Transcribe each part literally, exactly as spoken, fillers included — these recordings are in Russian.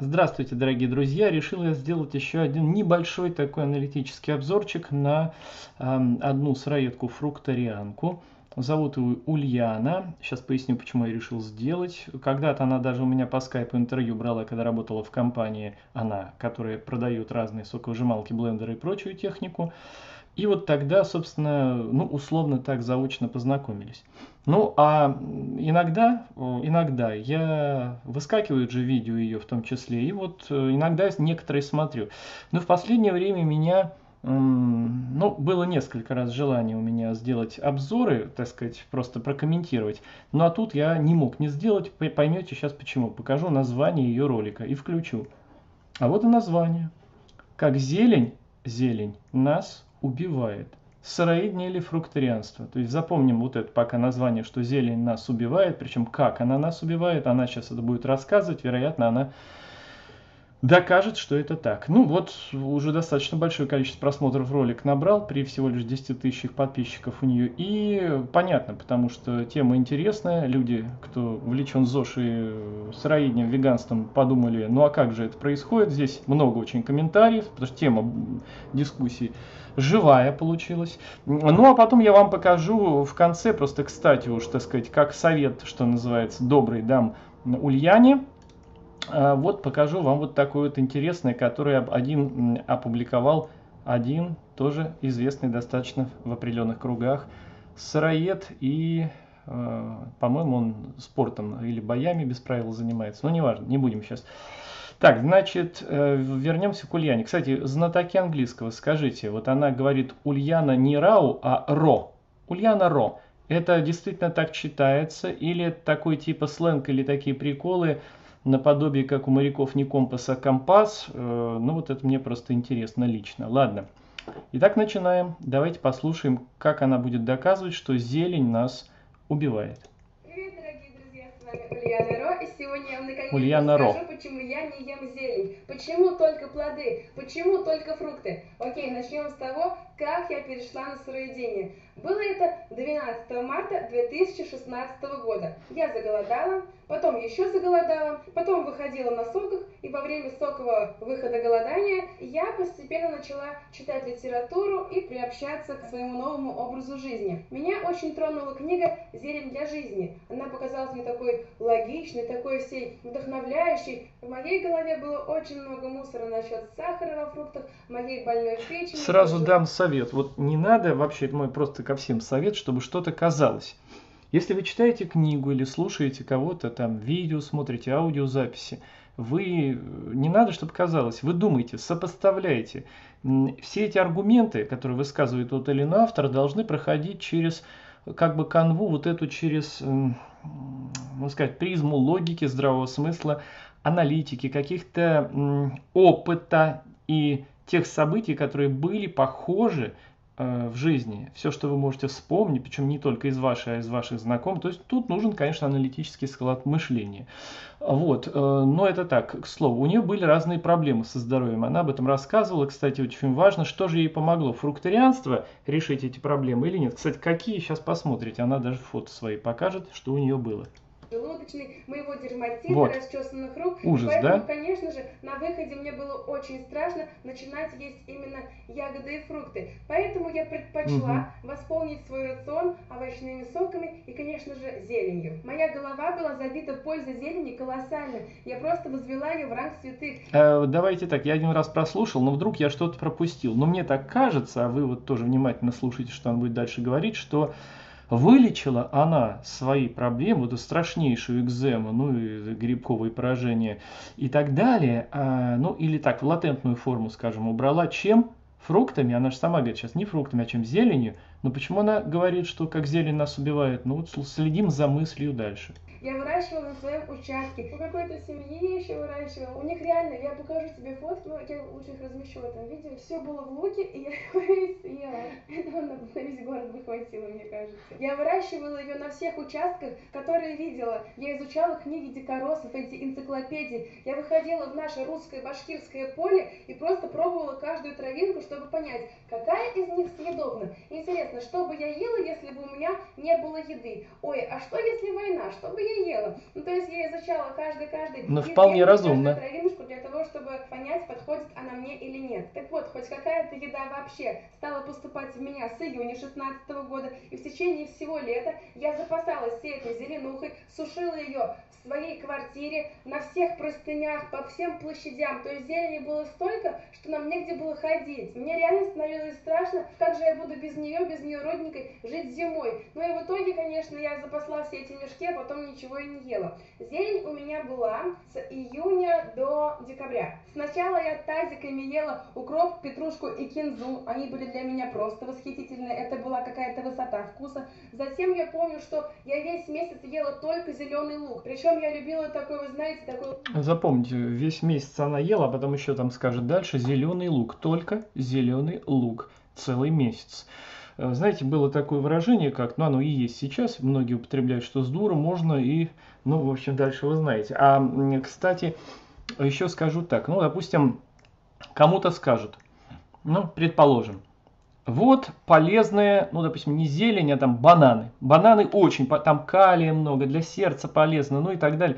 Здравствуйте, дорогие друзья! Решил я сделать еще один небольшой такой аналитический обзорчик на эм, одну сыроедку фрукторианку. Зовут ее Ульяна. Сейчас поясню, почему я решил сделать. Когда-то она даже у меня по скайпу интервью брала, когда работала в компании, она, которая продает разные соковыжималки, блендеры и прочую технику. И вот тогда, собственно, ну, условно так заочно познакомились. Ну, а иногда, иногда я выскакивают же видео ее в том числе, и вот иногда некоторые смотрю. Но в последнее время меня, ну, было несколько раз желание у меня сделать обзоры, так сказать, просто прокомментировать. Ну, а тут я не мог не сделать, поймете сейчас почему. Покажу название ее ролика и включу. А вот и название. Как зелень, зелень нас убивает. Сыроедение или фрукторианство. То есть запомним вот это пока название, что зелень нас убивает, причем как она нас убивает, она сейчас это будет рассказывать, вероятно, она докажет, что это так. Ну вот, уже достаточно большое количество просмотров ролик набрал, при всего лишь десяти тысячах подписчиков у нее. И понятно, потому что тема интересная, люди, кто увлечен ЗОЖ и сыроедением, веганством, подумали, ну а как же это происходит? Здесь много очень комментариев, потому что тема дискуссии живая получилась. Ну а потом я вам покажу в конце, просто кстати уж, так сказать, как совет, что называется, добрый дам Ульяне. Вот покажу вам вот такое вот интересное, которое один опубликовал, один тоже известный достаточно в определенных кругах сыроед, и, по-моему, он спортом или боями без правил занимается, но неважно, не будем сейчас. Так, значит, вернемся к Ульяне. Кстати, знатоки английского, скажите, вот она говорит Ульяна не Рау, а Ро. Ульяна Ро. Это действительно так читается, или такой типа сленг, или такие приколы, наподобие, как у моряков не компас, а компас. Ну вот это мне просто интересно лично. Ладно. Итак, начинаем. Давайте послушаем, как она будет доказывать, что зелень нас убивает. Привет, дорогие друзья, с вами Ульяна Ро, и сегодня я вам наконец-то Ульяна расскажу, Ро. почему я не ем зелень, почему только плоды, почему только фрукты. Окей, начнем с того, как я перешла на сыроедение. Было это двенадцатого марта две тысячи шестнадцатого года. Я заголодала, потом еще заголодала, потом выходила на соках, и во время сокового выхода голодания я постепенно начала читать литературу и приобщаться к своему новому образу жизни. Меня очень тронула книга «Зелень для жизни». Она показалась мне такой логичной, такой всей вдохновляющей. В моей голове было очень много мусора насчет сахара во фруктах, моей больной печени. Сразу дам совет. Вот не надо, вообще, это мой просто ко всем совет, чтобы что-то казалось. Если вы читаете книгу или слушаете кого-то, там видео смотрите, аудиозаписи, вы не надо, чтобы казалось, вы думаете, сопоставляете. Все эти аргументы, которые высказывает тот или иной автор, должны проходить через как бы канву, вот эту через, можно сказать, призму логики, здравого смысла, аналитики, каких-то опыта и тех событий, которые были похожи в жизни, все, что вы можете вспомнить, причем не только из вашей, а из ваших знакомых. То есть тут нужен, конечно, аналитический склад мышления. Вот. Но это так, к слову. У нее были разные проблемы со здоровьем. Она об этом рассказывала. Кстати, очень важно, что же ей помогло. Фрукторианство решить эти проблемы или нет. Кстати, какие, сейчас посмотрите. Она даже фото свои покажет, что у нее было. Желудочный, моего дерматита, вот. расчесанных рук. Ужас, поэтому, да? конечно же, на выходе мне было очень страшно начинать есть именно ягоды и фрукты. Поэтому я предпочла угу. восполнить свой рацион овощными соками и, конечно же, зеленью. Моя голова была забита пользой зелени колоссально. Я просто возвела ее в ранг святых. Э, давайте так, я один раз прослушал, но вдруг я что-то пропустил. Но мне так кажется, а вы вот тоже внимательно слушайте, что он будет дальше говорить, что вылечила она свои проблемы, эту страшнейшую экзему, ну и грибковые поражения и так далее, а, ну или так, в латентную форму, скажем, убрала чем? Фруктами, она же сама говорит сейчас не фруктами, а чем зеленью. Но почему она говорит, что как зелень нас убивает? Ну вот следим за мыслью дальше. Я выращивала на своем участке. У какой-то семьи еще выращивала. У них реально, я покажу тебе фотки, но я лучше их размещу в этом видео. Все было в луке, и я его весь съела. Этого на весь город бы хватило, мне кажется. Я выращивала ее на всех участках, которые видела. Я изучала книги дикоросов, эти энциклопедии. Я выходила в наше русское башкирское поле и просто пробовала каждую травинку, чтобы понять, какая из них съедобна. Интересно, что бы я ела, если бы у меня не было еды? Ой, а что если война? Что бы я ела? Ну, то есть я изучала каждый, каждый... Ну, вполне разумно. Травинушку для хоть какая-то еда вообще стала поступать в меня с июня шестнадцатого года, и в течение всего лета я запасалась всей этой зеленухой, сушила ее в своей квартире, на всех простынях, по всем площадям. То есть зелени было столько, что нам негде было ходить. Мне реально становилось страшно, как же я буду без нее, без нее родненькой жить зимой. Ну и в итоге, конечно, я запасла все эти мешки, а потом ничего и не ела. Зелень у меня была с июня до декабря. Сначала я тазиками ела укроп, петрушку и кинзу. Они были для меня просто восхитительные. Это была какая-то высота вкуса. Затем я помню, что я весь месяц ела только зеленый лук. Причем я любила такой, вы знаете, такой... Запомните, весь месяц она ела, а потом еще там скажет дальше зеленый лук. Только зеленый лук. Целый месяц. Знаете, было такое выражение, как, ну оно и есть сейчас, многие употребляют, что с дуру можно и, ну, в общем, дальше вы знаете. А, кстати, еще скажу так, ну, допустим, кому-то скажут, ну, предположим, вот полезные, ну, допустим, не зелень, а там бананы. Бананы очень, там калия много, для сердца полезно, ну и так далее.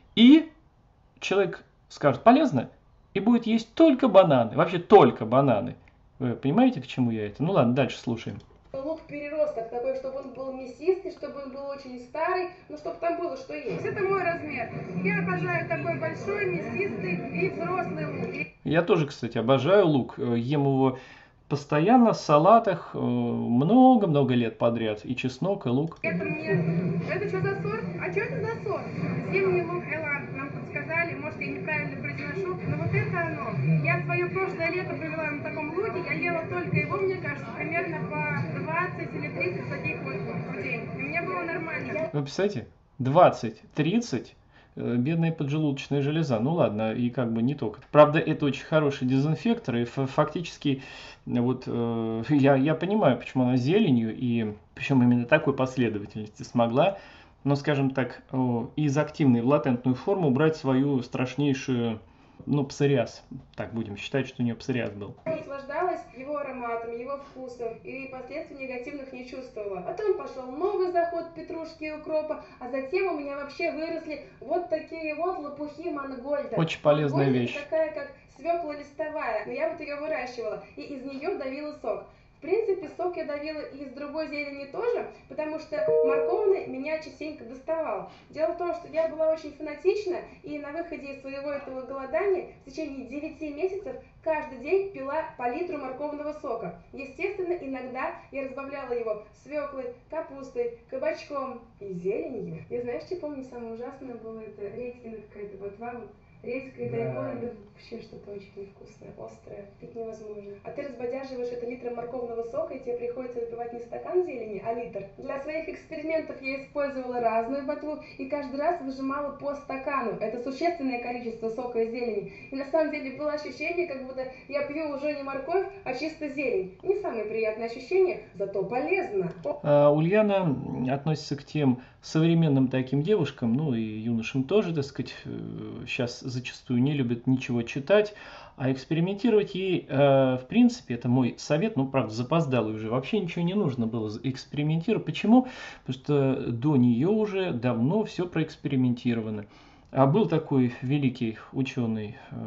И человек скажет, полезно, и будет есть только бананы, вообще только бананы. Вы понимаете, к чему я это? Ну ладно, дальше слушаем. Лук переросток такой, чтобы он был мясистый, чтобы он был очень старый, ну чтобы там было что есть. Это мой размер. Я обожаю такой большой, мясистый и взрослый лук. Я тоже, кстати, обожаю лук. Ем его постоянно в салатах много-много лет подряд. И чеснок, и лук. Это мне... Это что за сорт? А что это за сорт? Зимний лук Элан. Нам подсказали, может я неправильно произношу, но вот это оно. Я свое прошлое лето провела на таком луке, я ела только его, мне кажется, примерно по двадцать или тридцать таких вот в день. И мне было нормально. Вы представляете? двадцать-тридцать бедная поджелудочная железа. Ну ладно, и как бы не только. Правда, это очень хороший дезинфектор, и фактически вот э, я, я понимаю, почему она зеленью, и причем именно такой последовательности смогла, но, скажем так, э, из активной в латентную форму брать свою страшнейшую, ну, псориаз. Так будем считать, что у нее псориаз был. Наслаждалась его ароматом, его вкусом и последствий негативных не чувствовала. Потом пошел новый заход петрушки и укропа, а затем у меня вообще выросли вот такие вот лопухи мангольда. Очень полезная Мангольда вещь. Такая как свекла листовая, но я вот ее выращивала и из нее давила сок. В принципе, сок я давила и из другой зелени тоже, потому что морковный меня частенько доставал. Дело в том, что я была очень фанатична, и на выходе из своего этого голодания в течение девяти месяцев каждый день пила по литру морковного сока. Естественно, иногда я разбавляла его свеклой, капустой, кабачком и зеленью. Я знаешь, что помню, самое ужасное было это редькина какая-то ботва. Редька и дайкон, да вообще что-то очень невкусное, острое, пить невозможно. А ты разбодяживаешь это литром морковного сока, и тебе приходится выпивать не стакан зелени, а литр. Для своих экспериментов я использовала разную ботву и каждый раз выжимала по стакану. Это существенное количество сока и зелени. И на самом деле было ощущение, как будто я пью уже не морковь, а чисто зелень. Не самое приятное ощущение, зато полезно. А Ульяна относится к тем современным таким девушкам, ну и юношам тоже, так сказать, сейчас зачастую не любят ничего читать, а экспериментировать ей, э, в принципе, это мой совет, ну, правда, запоздалый уже, вообще ничего не нужно было экспериментировать. Почему? Потому что до нее уже давно все проэкспериментировано. А был такой великий ученый э,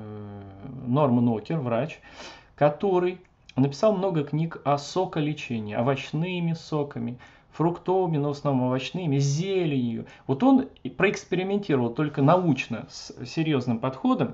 Норман Окер, врач, который написал много книг о соколечении, овощными соками, фруктовыми, но в основном овощными, зеленью. Вот он проэкспериментировал только научно, с серьезным подходом,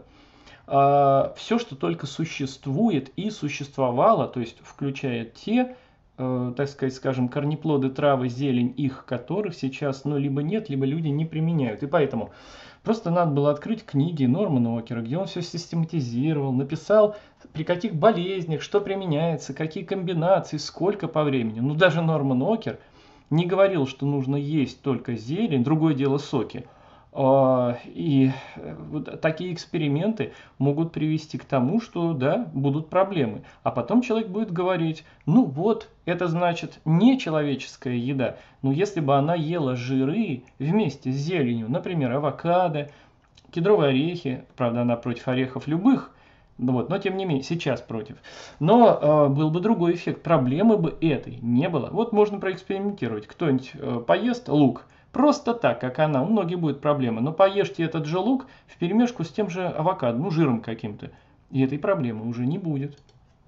э, все, что только существует и существовало, то есть включая те, э, так сказать, скажем, корнеплоды, травы, зелень, их которых сейчас, ну, либо нет, либо люди не применяют. И поэтому просто надо было открыть книги Нормана Окера, где он все систематизировал, написал, при каких болезнях, что применяется, какие комбинации, сколько по времени. Ну, даже Норман Окер не говорил, что нужно есть только зелень, другое дело соки. И вот такие эксперименты могут привести к тому, что, да, будут проблемы. А потом человек будет говорить, ну вот, это значит не человеческая еда. Но если бы она ела жиры вместе с зеленью, например, авокадо, кедровые орехи, правда, она против орехов любых, вот, но тем не менее, сейчас против. Но э, был бы другой эффект, проблемы бы этой не было. Вот можно проэкспериментировать. Кто-нибудь э, поест лук просто так, как она, у многих будет проблема. Но поешьте этот же лук вперемешку с тем же авокадо, ну жиром каким-то. И этой проблемы уже не будет.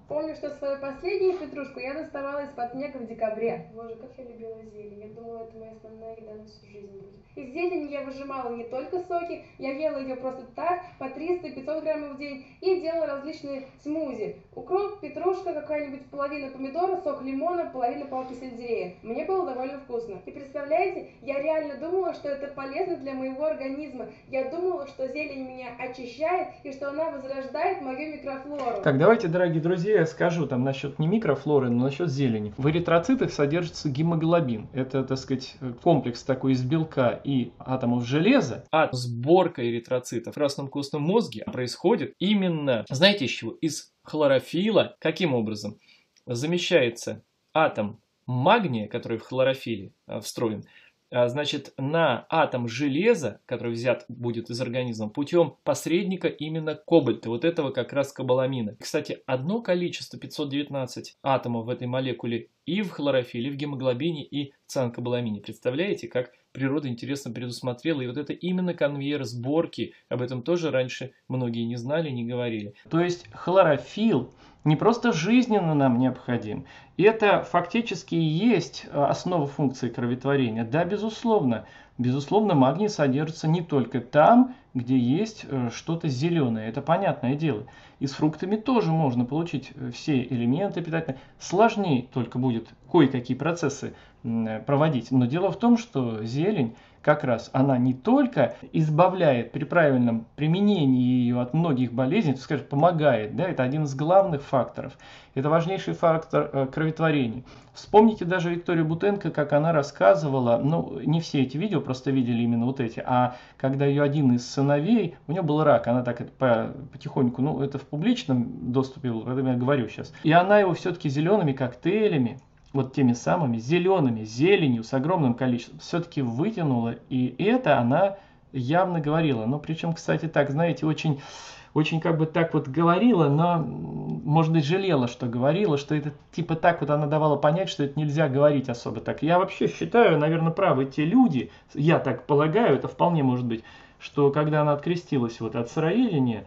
Помню, что свою последнюю петрушку я доставала из-под снега в декабре. Боже, как я любила зелень. Я думала, это моя основная еда на всю жизнь будет. Из зелени я выжимала не только соки, я ела ее просто так, по триста-пятьсот граммов в день, и делала различные смузи. Укроп, петрушка, какая-нибудь половина помидора, сок лимона, половина палки сельдерея. Мне было довольно вкусно. И представляете, я реально думала, что это полезно для моего организма. Я думала, что зелень меня очищает и что она возрождает мою микрофлору. Так, давайте, дорогие друзья, я скажу там насчет не микрофлоры, но насчет зелени. В эритроцитах содержится гемоглобин. Это, так сказать, комплекс такой из белка и атомов железа. А сборка эритроцитов в красном костном мозге происходит именно, знаете из чего? Из хлорофилла. Каким образом? Замещается атом магния, который в хлорофилле встроен, значит, на атом железа, который взят будет из организма, путем посредника именно кобальта, вот этого как раз кобаламина. Кстати, одно количество, пятьсот девятнадцать атомов в этой молекуле и в хлорофилле, и в гемоглобине, и цианкобаламине. Представляете, как природа интересно предусмотрела, и вот это именно конвейер сборки, об этом тоже раньше многие не знали, не говорили. То есть хлорофилл не просто жизненно нам необходим, это фактически и есть основа функции кроветворения. Да, безусловно, безусловно, магний содержится не только там, где есть что-то зеленое, это понятное дело. И с фруктами тоже можно получить все элементы питательные. Сложнее только будет кое-какие процессы проводить. Но дело в том, что зелень как раз она не только избавляет при правильном применении ее от многих болезней, то скажем, помогает, да, это один из главных факторов. Это важнейший фактор э, кроветворения. Вспомните даже Викторию Бутенко, как она рассказывала, ну, не все эти видео, просто видели именно вот эти, а когда ее один из сыновей, у нее был рак, она так это по, потихоньку, ну, это в публичном доступе, поэтому я говорю сейчас, и она его все-таки зелеными коктейлями, вот теми самыми зелеными, зеленью с огромным количеством, все-таки вытянула, и это она явно говорила. Ну, причем, кстати, так, знаете, очень, очень как бы так вот говорила, но, может быть, жалела, что говорила, что это типа так вот она давала понять, что это нельзя говорить особо так. Я вообще считаю, наверное, правы те люди, я так полагаю, это вполне может быть, что когда она открестилась вот от сыроедения,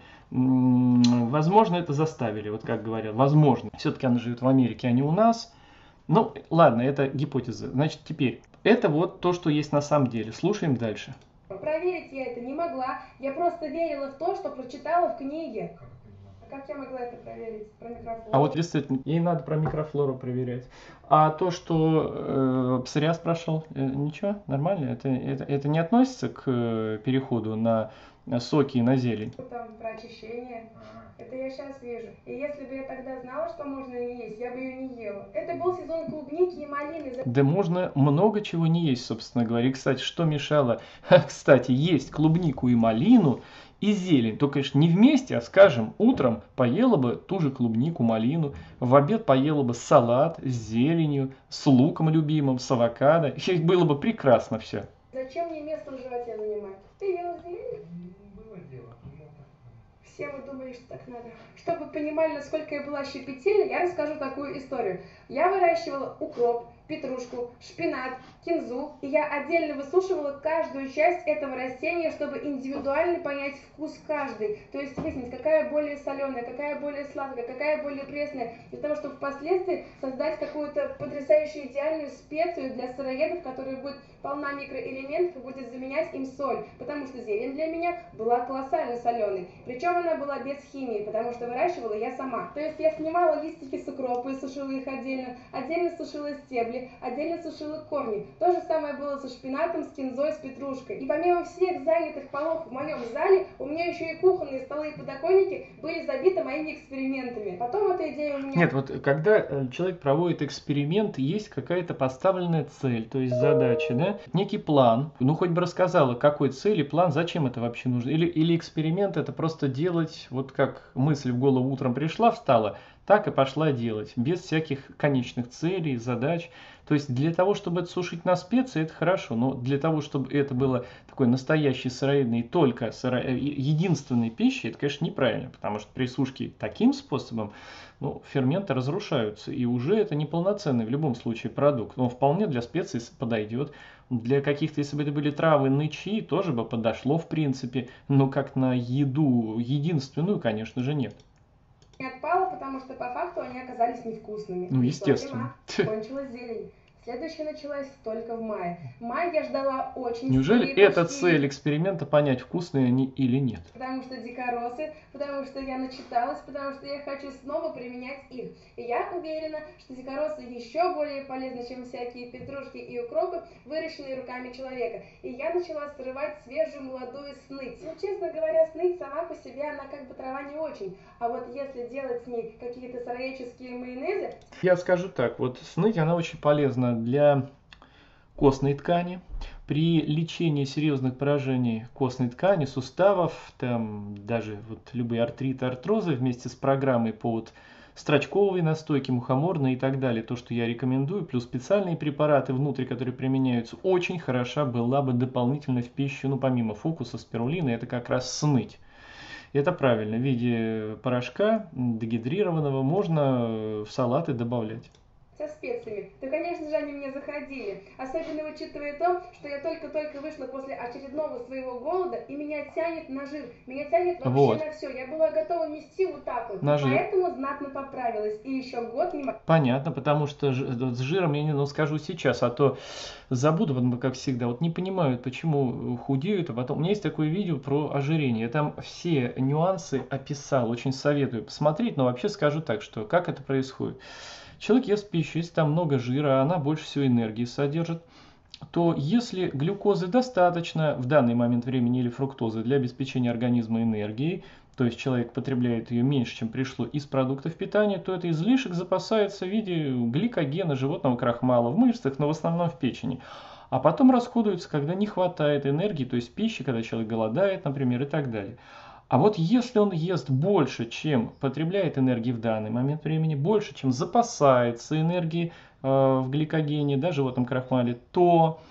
возможно, это заставили, вот как говорят, возможно. Все-таки она живет в Америке, а не у нас. Ну, ладно, это гипотеза. Значит, теперь, это вот то, что есть на самом деле. Слушаем дальше. Проверить я это не могла. Я просто верила в то, что прочитала в книге. А как я могла это проверить? Про микрофлору. А вот действительно, ей надо про микрофлору проверять. А то, что э, псориаз прошел, э, ничего, нормально? Это, это, это не относится к э, переходу на соки и на зелень? Там про очищение. Это я сейчас вижу. И если бы я тогда знала, что можно не есть, я бы ее не ела. Это был сезон клубники и малины. Да можно много чего не есть, собственно говоря. И, кстати, что мешало, кстати, есть клубнику и малину и зелень. Только, конечно, не вместе, а, скажем, утром поела бы ту же клубнику, малину, в обед поела бы салат с зеленью, с луком любимым, с авокадо. И было бы прекрасно все. Зачем мне место в животе занимать? Ты ела зелень? Было дело. Все вы думали, что так надо. Чтобы вы понимали, насколько я была щепетильна, я расскажу такую историю. Я выращивала укроп, петрушку, шпинат, кинзу, и я отдельно высушивала каждую часть этого растения, чтобы индивидуально понять вкус каждой. То есть выяснить, какая более соленая, какая более сладкая, какая более пресная, для того, чтобы впоследствии создать какую-то потрясающую идеальную специю для сыроедов, которая будет полна микроэлементов и будет заменять им соль. Потому что зелень для меня была колоссально соленой. Причем она была без химии, потому что выращивала я сама. То есть я снимала листики с укропа и сушила их отдельно, отдельно сушила стебли, отдельно сушила корни. То же самое было со шпинатом, с кинзой, с петрушкой. И помимо всех занятых полов в моем зале, у меня еще и кухонные столы и подоконники были забиты моими экспериментами. Потом эта идея у меня... Нет, вот когда человек проводит эксперимент, есть какая-то поставленная цель, то есть задача, да? Некий план. Ну, хоть бы рассказала, какой цель и план, зачем это вообще нужно. Или, или эксперимент это просто делать, вот как мысль в голову утром пришла, встала, так и пошла делать, без всяких конечных целей, задач. То есть для того, чтобы это сушить на специи, это хорошо, но для того, чтобы это было такой настоящий сыроедный, только сыро... единственной пищей, это, конечно, неправильно, потому что при сушке таким способом, ну, ферменты разрушаются, и уже это неполноценный в любом случае продукт. Он вполне для специй подойдет. Для каких-то, если бы это были травы, нычи, тоже бы подошло в принципе, но как на еду единственную, конечно же, нет. не отпала, потому что по факту они оказались невкусными. Ну, Пришла естественно. зима, кончилась зелень. Следующая началась только в мае. В мае я ждала очень Неужели скорее это почти- цель эксперимента, понять, вкусные они или нет? Потому что дикоросы, потому что я начиталась, потому что я хочу снова применять их. И я уверена, что дикоросы еще более полезны, чем всякие петрушки и укропы, выращенные руками человека. И я начала срывать свежую молодую сныть. Ну, честно говоря, сныть сама по себе, она как бы трава не очень. А вот если делать с ней какие-то сыроедческие майонезы... Я скажу так, вот сныть, она очень полезна для костной ткани. При лечении серьезных поражений костной ткани, суставов, там даже вот любые артриты, артрозы вместе с программой по вот строчковой настойке, мухоморной и так далее, то, что я рекомендую, плюс специальные препараты внутри, которые применяются, очень хороша была бы дополнительно в пищу, ну помимо фокуса, спирулины, это как раз сныть. Это правильно, в виде порошка дегидрированного можно в салаты добавлять. со специями, то, конечно же, они мне заходили. Особенно учитывая то, что я только-только вышла после очередного своего голода, и меня тянет на жир. Меня тянет вообще Вот. на все. Я была готова нести вот так вот. На жир. Поэтому знатно поправилась. И еще год не могла. Понятно, потому что ж- с жиром я не ну, скажу сейчас, а то забуду, потом, как всегда. Вот не понимают, почему худеют, а потом... У меня есть такое видео про ожирение. Я там все нюансы описал, очень советую посмотреть, но вообще скажу так, что как это происходит. Человек ест пищу, если там много жира, а она больше всего энергии содержит, то если глюкозы достаточно в данный момент времени или фруктозы для обеспечения организма энергией, то есть человек потребляет ее меньше, чем пришло из продуктов питания, то это излишек запасается в виде гликогена, животного крахмала в мышцах, но в основном в печени. А потом расходуется, когда не хватает энергии, то есть пищи, когда человек голодает, например, и так далее. А вот если он ест больше, чем потребляет энергии в данный момент времени, больше, чем запасается энергии э, в гликогене, да, животном крахмале, то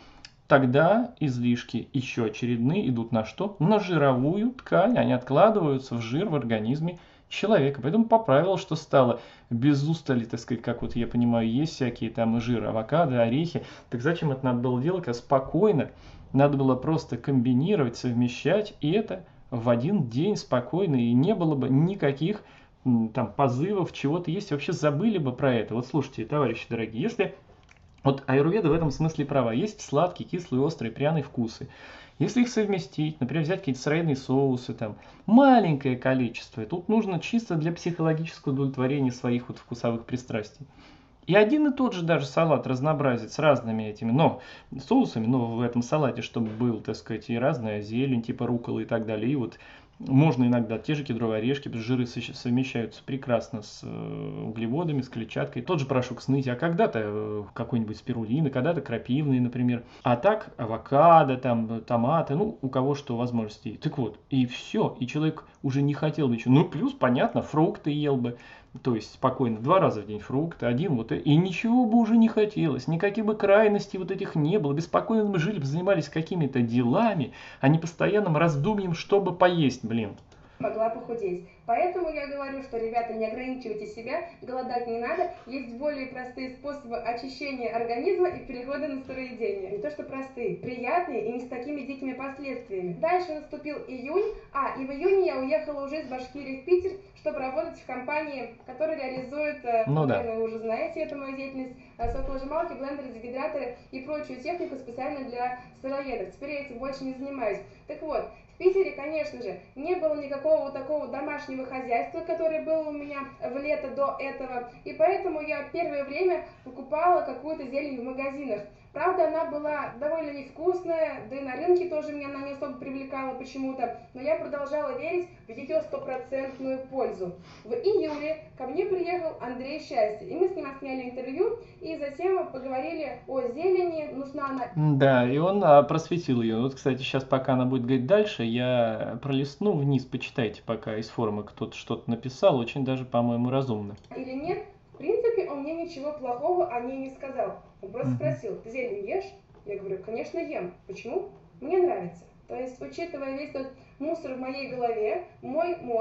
тогда излишки еще очередные идут на что? На жировую ткань, они откладываются в жир в организме человека. Поэтому поправил, что стало без устали, так сказать, как вот я понимаю, есть всякие там жир, авокадо, орехи. Так зачем это надо было делать? А спокойно, надо было просто комбинировать, совмещать, и это в один день спокойно, и не было бы никаких там позывов, чего-то есть, вообще забыли бы про это. Вот слушайте, товарищи дорогие, если вот аюрведа в этом смысле права, есть сладкие, кислые, острые, пряные вкусы. Если их совместить, например, взять какие-то сыроедные соусы, там, маленькое количество, тут нужно чисто для психологического удовлетворения своих вот вкусовых пристрастий. И один и тот же даже салат разнообразить с разными этими, но соусами, но в этом салате, чтобы был, так сказать, и разная зелень, типа рукколы и так далее. И вот можно иногда те же кедровые орешки, потому что жиры совмещаются прекрасно с углеводами, с клетчаткой. Тот же порошок снытия, а когда-то какой-нибудь спирулины, когда-то крапивный, например. А так авокадо, там, томаты, ну, у кого что возможности. Так вот, и все, и человек уже не хотел ничего. Ну, плюс, понятно, фрукты ел бы. То есть спокойно, два раза в день фрукты, один вот, и ничего бы уже не хотелось, никаких бы крайностей вот этих не было, беспокойно мы жили бы, занимались какими-то делами, а не постоянным раздумьем, чтобы поесть, блин. Могла похудеть. Поэтому я говорю, что, ребята, не ограничивайте себя, голодать не надо. Есть более простые способы очищения организма и перехода на сыроедение. Не то что простые, приятные и не с такими дикими последствиями. Дальше наступил июнь, а и в июне я уехала уже из Башкирии в Питер, чтобы работать в компании, которая реализует, ну, наверное, да. вы уже знаете эту мою деятельность, соковыжималки, блендеры, дегидраторы и прочую технику специально для сыроедов. Теперь я этим больше не занимаюсь. Так вот, в Питере, конечно же, не было никакого вот такого домашнего хозяйства, которое было у меня в лето до этого, и поэтому я первое время покупала какую-то зелень в магазинах. Правда, она была довольно невкусная, да и на рынке тоже меня она не особо привлекала почему-то, но я продолжала верить в ее стопроцентную пользу. В июле ко мне приехал Андрей Счастье, и мы с ним сняли интервью, и затем поговорили о зелени, нужна она... Да, и он а, просветил ее. Вот, кстати, сейчас, пока она будет говорить дальше, я пролистну вниз, почитайте пока из форума кто-то что-то написал, очень даже, по-моему, разумно. Или нет? В принципе, он мне ничего плохого о ней не сказал. Он просто спросил: ты зелень ешь? Я говорю: конечно, ем. Почему? Мне нравится. То есть, учитывая весь тот мусор в моей голове, мой мозг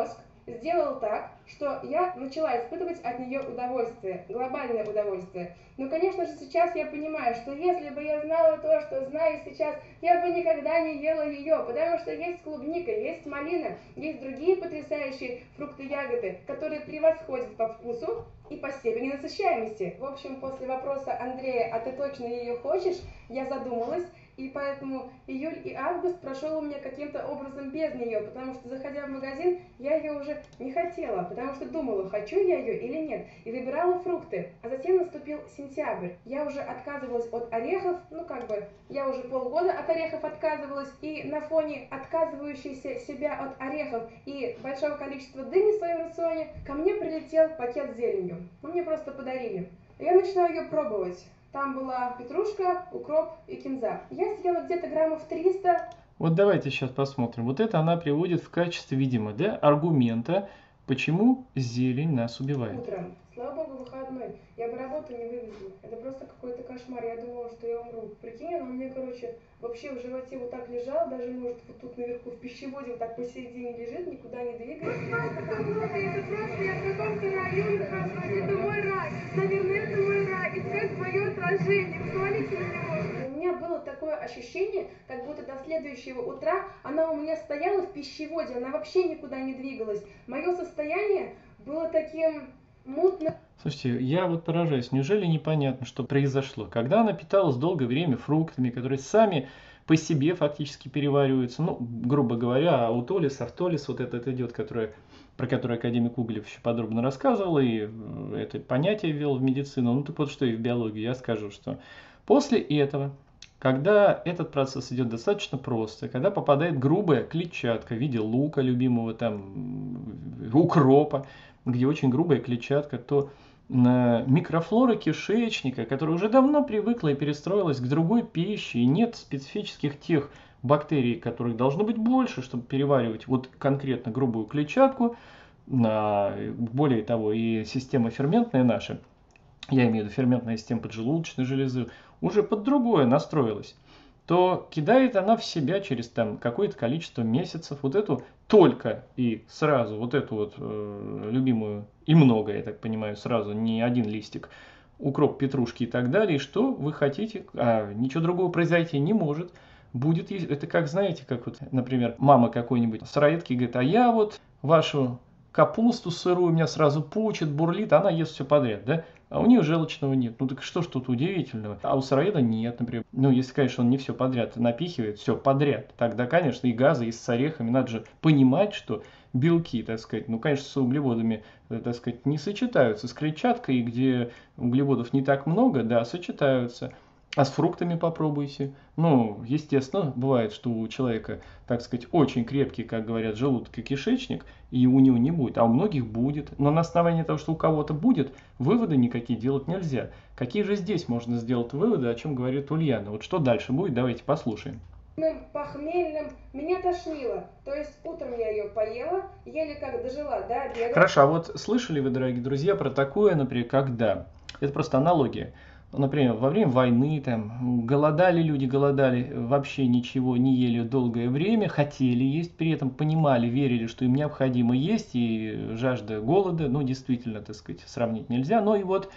сделал так, что я начала испытывать от нее удовольствие, глобальное удовольствие. Но, конечно же, сейчас я понимаю, что если бы я знала то, что знаю сейчас, я бы никогда не ела ее, потому что есть клубника, есть малина, есть другие потрясающие фрукты и ягоды, которые превосходят по вкусу и по степени насыщаемости. В общем, после вопроса Андрея, а ты точно ее хочешь, я задумалась. И поэтому июль и август прошел у меня каким-то образом без нее, потому что, заходя в магазин, я ее уже не хотела, потому что думала, хочу я ее или нет, и выбирала фрукты. А затем наступил сентябрь. Я уже отказывалась от орехов, ну как бы, я уже полгода от орехов отказывалась, и на фоне отказывающейся себя от орехов и большого количества дыни в своем рационе, ко мне прилетел пакет с зеленью. Ну, мне просто подарили. Я начинаю ее пробовать. Там была петрушка, укроп и кинза. Я съела где-то граммов триста. Вот давайте сейчас посмотрим. Вот это она приводит в качестве, видимо, да, аргумента, почему зелень нас убивает. Утром. Слава богу, выходной. Я бы работу не вывезла. Это просто какой-то кошмар. Я думала, что я умру. Прикинь, она у меня, короче, вообще в животе вот так лежала, даже, может, вот тут наверху в пищеводе вот так посередине лежит, никуда не двигается. Это просто, я в каком-то раю нахожусь. Это мой рай. Наверное, это мой рай. Искать мое отражение. В туалете не можно. У меня было такое ощущение, как будто до следующего утра она у меня стояла в пищеводе, она вообще никуда не двигалась. Мое состояние было таким мутным. Слушайте, я вот поражаюсь, неужели непонятно, что произошло? Когда она питалась долгое время фруктами, которые сами по себе фактически перевариваются, ну, грубо говоря, аутолис, автолис, вот этот идет, который, про который академик Углев еще подробно рассказывал, и это понятие ввел в медицину, ну, так вот что и в биологии, я скажу, что после этого, когда этот процесс идет достаточно просто, когда попадает грубая клетчатка в виде лука любимого, там, укропа, где очень грубая клетчатка, то микрофлора кишечника, которая уже давно привыкла и перестроилась к другой пище, и нет специфических тех бактерий, которых должно быть больше, чтобы переваривать вот конкретно грубую клетчатку, более того, и система ферментная наша, я имею в виду ферментная система поджелудочной железы, уже под другое настроилась, то кидает она в себя через там какое-то количество месяцев вот эту только и сразу, вот эту вот э, любимую и много, я так понимаю, сразу, не один листик, укроп, петрушки и так далее, и что вы хотите, а ничего другого произойти не может. Будет, это как, знаете, как вот, например, мама какой-нибудь сыроедки говорит, а я вот вашу капусту сырую у меня сразу пучит, бурлит, она ест все подряд, да? А у нее желчного нет. Ну так что ж тут удивительного? А у сыроеда нет, например. Ну, если, конечно, он не все подряд напихивает, все подряд, тогда, конечно, и газы, и с орехами. Надо же понимать, что белки, так сказать, ну, конечно, с углеводами, так сказать, не сочетаются. С клетчаткой, где углеводов не так много, да, сочетаются. А с фруктами попробуйте. Ну, естественно, бывает, что у человека, так сказать, очень крепкий, как говорят, желудок и кишечник, и у него не будет, а у многих будет. Но на основании того, что у кого-то будет, выводы никакие делать нельзя. Какие же здесь можно сделать выводы, о чем говорит Ульяна? Вот что дальше будет, давайте послушаем. Похмельным, меня тошнило. То есть утром я ее поела, еле как дожила до обеда. Хорошо, а вот слышали вы, дорогие друзья, про такое, например, когда? Это просто аналогия. Например, во время войны, там, голодали люди, голодали, вообще ничего не ели долгое время, хотели есть, при этом понимали, верили, что им необходимо есть, и жажда голода, ну, действительно, так сказать, сравнить нельзя. Но и вот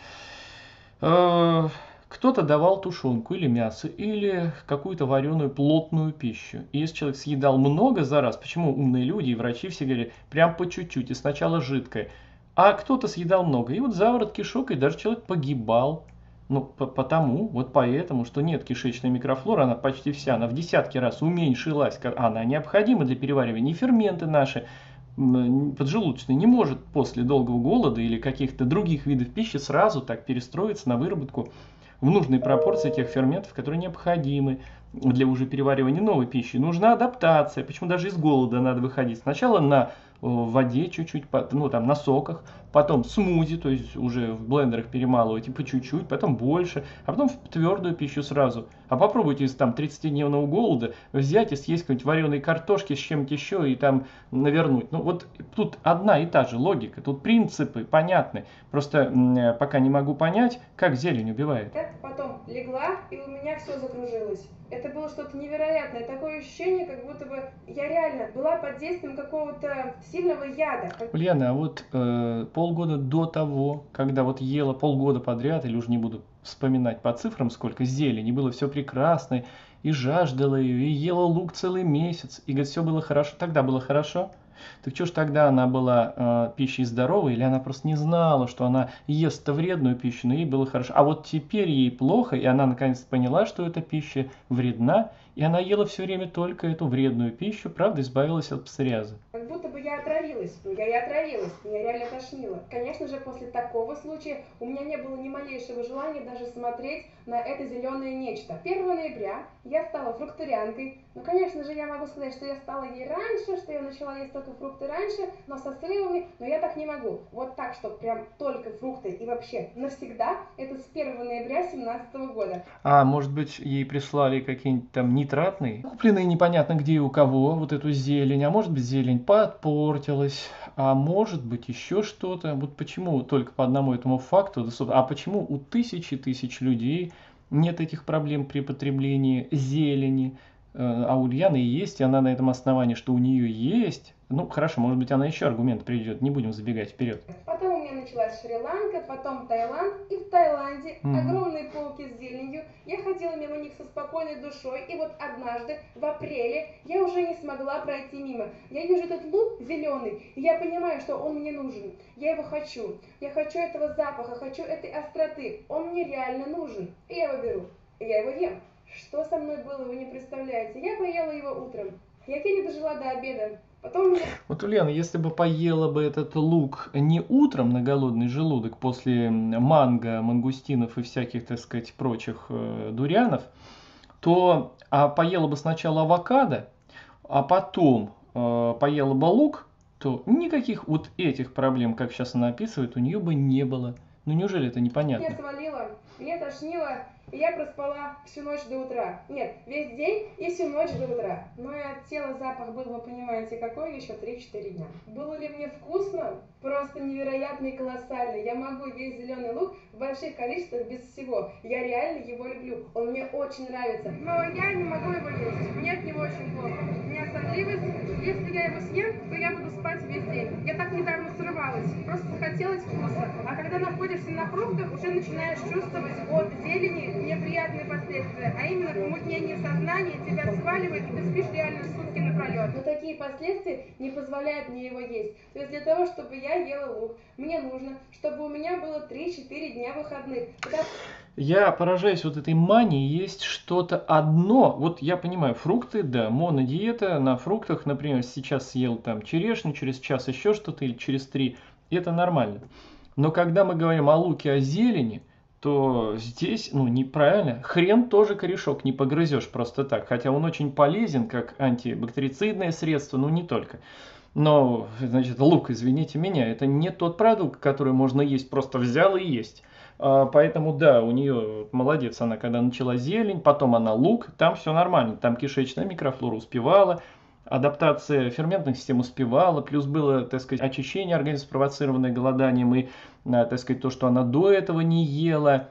э, кто-то давал тушенку или мясо, или какую-то вареную плотную пищу. И если человек съедал много за раз, почему умные люди и врачи все говорили, прям по чуть-чуть, и сначала жидкое, а кто-то съедал много, и вот заворот кишок, и даже человек погибал. Ну, потому, вот поэтому, что нет кишечной микрофлоры, она почти вся, она в десятки раз уменьшилась, она необходима для переваривания. И ферменты наши поджелудочные не может после долгого голода или каких-то других видов пищи сразу так перестроиться на выработку в нужной пропорции тех ферментов, которые необходимы для уже переваривания новой пищи. Нужна адаптация, почему даже из голода надо выходить. Сначала на в воде чуть-чуть, ну там на соках, потом смузи, то есть уже в блендерах перемалывать и по чуть-чуть, потом больше, а потом в твердую пищу сразу. А попробуйте из там тридцатидневного голода взять и съесть какой-нибудь вареной картошки с чем-то еще и там навернуть. Ну вот тут одна и та же логика, тут принципы понятны. Просто пока не могу понять, как зелень убивает. Потом легла, и у меня все закружилось. Это было что-то невероятное, такое ощущение, как будто бы я реально была под действием какого-то сильного яда. Ульяна, а вот э, полгода до того, когда вот ела полгода подряд, или уже не буду вспоминать по цифрам, сколько зелени, было все прекрасно, и жаждала ее, и ела лук целый месяц, и говорит, все было хорошо, тогда было хорошо? Так что ж тогда она была э, пищей здоровой, или она просто не знала, что она ест-то вредную пищу, но ей было хорошо. А вот теперь ей плохо, и она наконец-то поняла, что эта пища вредна, и она ела все время только эту вредную пищу, правда, избавилась от псориаза. Как будто бы я отравилась. Ну, я и отравилась, меня реально тошнило. Конечно же, после такого случая у меня не было ни малейшего желания даже смотреть на это зеленое нечто. первого ноября я стала фрукторианкой. Ну, конечно же, я могу сказать, что я стала ей раньше, что я начала есть только фрукты раньше, но со срывами, но я так не могу. Вот так, что прям только фрукты и вообще навсегда, это с первого ноября две тысячи семнадцатого года. А может быть, ей прислали какие-нибудь там нитратные, купленные непонятно где и у кого, вот эту зелень, а может быть, зелень подпортилась, а может быть, еще что-то. Вот почему только по одному этому факту, а почему у тысячи тысяч людей нет этих проблем при потреблении зелени, а у Ульяны есть, и она на этом основании, что у нее есть. Ну, хорошо, может быть, она еще аргумент приведет, не будем забегать вперед. Потом у меня началась Шри-Ланка, потом Таиланд, и в Таиланде mm-hmm. огромные полки с зеленью. Я ходила мимо них со спокойной душой, и вот однажды, в апреле, я уже не смогла пройти мимо. Я вижу этот лук зеленый, и я понимаю, что он мне нужен. Я его хочу. Я хочу этого запаха, хочу этой остроты. Он мне реально нужен. И я его беру. И я его ем. Что со мной было, вы не представляете. Я поела его утром. Я еле дожила до обеда. Потом... Вот, Ульяна, если бы поела бы этот лук не утром на голодный желудок после манго, мангустинов и всяких, так сказать, прочих э, дурианов, то а поела бы сначала авокадо, а потом э, поела бы лук, то никаких вот этих проблем, как сейчас она описывает, у нее бы не было. Ну неужели это непонятно? Я свалила, меня тошнило, и я проспала всю ночь до утра. Нет, весь день и всю ночь до утра. Но и от тела запах был, вы понимаете, какой еще три-четыре дня. Было ли мне вкусно? Просто невероятно и колоссально. Я могу есть зеленый лук в больших количествах без всего. Я реально его люблю. Он мне очень нравится. Но я не могу его есть. Мне от него очень плохо. У меня сонливость. Если я его съем, то я буду спать весь день. Я так недавно срывалась. Просто захотелось вкуса. А когда находишься на фруктах, уже начинаешь чувствовать от зелени неприятные последствия. А именно помутнение сознания, тебя сваливает, и ты спишь реально сутки напролет. Но такие последствия не позволяют мне его есть. То есть для того, чтобы я ела лук, мне нужно, чтобы у меня было три-четыре дня выходных. Потому... Я поражаюсь вот этой мании, есть что-то одно. Вот я понимаю, фрукты, да, монодиета на фруктах, например, сейчас съел там черешню, через час еще что-то или через три, это нормально. Но когда мы говорим о луке, о зелени, то здесь, ну, неправильно. Хрен тоже корешок не погрызешь просто так, хотя он очень полезен как антибактерицидное средство, но не только. Но, значит, лук, извините меня, это не тот продукт, который можно есть, просто взял и есть. А, поэтому, да, у нее молодец, она когда начала зелень, потом она лук, там все нормально, там кишечная микрофлора успевала, адаптация ферментных систем успевала, плюс было, так сказать, очищение организма, спровоцированное голоданием, и, так сказать, то, что она до этого не ела,